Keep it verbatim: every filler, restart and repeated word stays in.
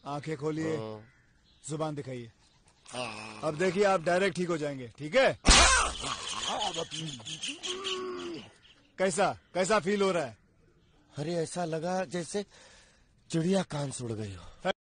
आंखें खोलिए, जुबान दिखाइए। अब देखिए आप डायरेक्ट ठीक हो जाएंगे, ठीक है? कैसा कैसा फील हो रहा है? अरे ऐसा लगा जैसे चिड़िया कान से उड़ गई हो।